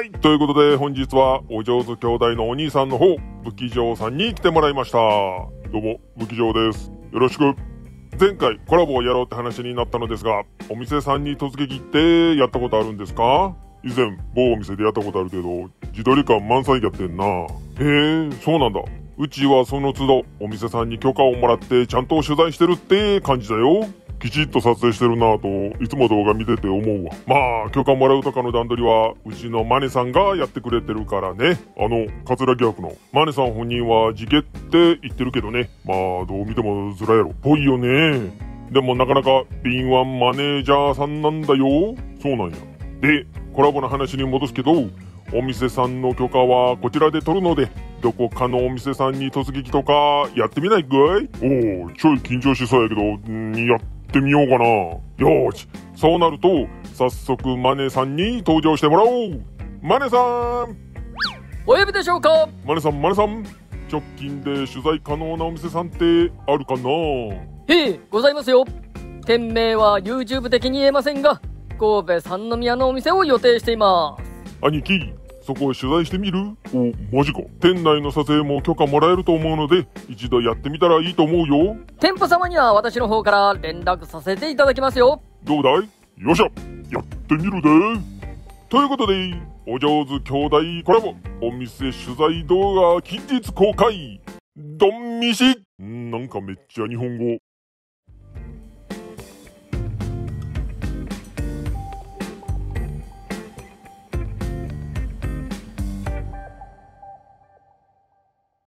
はい、ということで本日はお上手兄弟のお兄さんの方、武器城さんに来てもらいました。どうも、武器城です。よろしく。前回コラボをやろうって話になったのですが、お店さんに突撃ってやったことあるんですか？以前某お店でやったことあるけど、自撮り感満載やってんな。へえ、そうなんだ。うちはその都度お店さんに許可をもらってちゃんと取材してるって感じだよ。きちっと撮影してるなぁといつも動画見てて思うわ。まあ許可もらうとかの段取りはうちのマネさんがやってくれてるからね。桂木役のマネさん本人は自決って言ってるけどね。まあどう見てもズラやろ。ぽいよね。でもなかなか敏腕マネージャーさんなんだよ。そうなんや。で、コラボの話に戻すけど、お店さんの許可はこちらで取るので、どこかのお店さんに突撃とかやってみないかい？おー、ちょい緊張しそうやけど、やってみようかな。よーし、そうなると早速マネさんに登場してもらおう。マネさん、 お呼びでしょうか？ マネさん、直近で取材可能なお店さんってあるかな？ へえ、ございますよ。店名は YouTube 的に言えませんが、神戸三宮のお店を予定しています。 兄貴、そこを取材してみる？お、マジか。店内の撮影も許可もらえると思うので、一度やってみたらいいと思うよ。 店舗様には私の方から連絡させていただきますよ。 どうだい？よっしゃ、やってみるで。ということで、お上手兄弟コラボ、お店取材動画近日公開。ドンミシ。なんかめっちゃ日本語。